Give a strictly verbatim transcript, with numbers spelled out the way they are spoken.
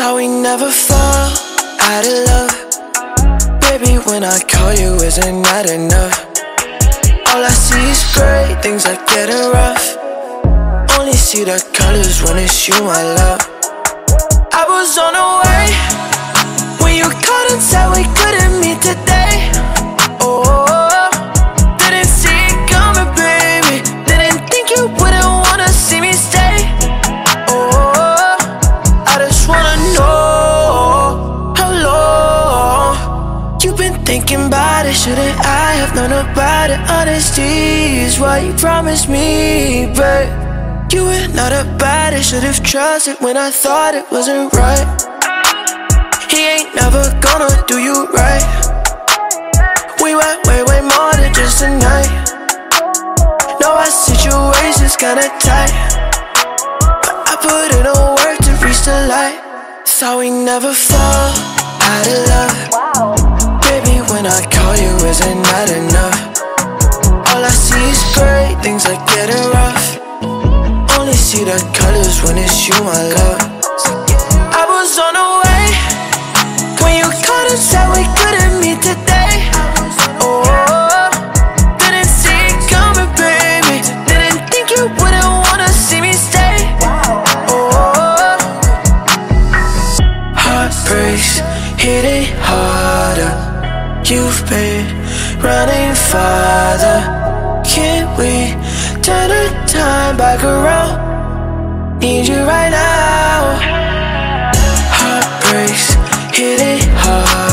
how we never fall out of love. Baby, when I call you, isn't that enough? All I see is gray, things are getting rough. Only see the colors when it's you, my love. I was on the way when you called and said we couldn't meet today. Oh, didn't see it coming, baby. Didn't think you wouldn't wanna see me stay. Oh, I just wanna know how long you've been thinking about it. Shouldn't I have known about it? Honesty is what you promised me, babe. You were not about it. Should've trusted when I thought it wasn't right. He ain't never gonna do you right. We went way, way more than just a night. Know our situation's kinda tight, but I put in a work to reach the light. Thought we never fall out of love. Baby, when I call you, isn't that enough? All I see is gray, things are getting rough. Only see the colors when it's you, my love. I was on the way when you called and said we couldn't meet today. Oh, didn't see it coming, baby. Didn't think you wouldn't wanna see me stay. Oh, heartbreaks hitting harder. You've been running farther. Can't we turn the time back around? Need you right now. Heartbreaks hitting hard.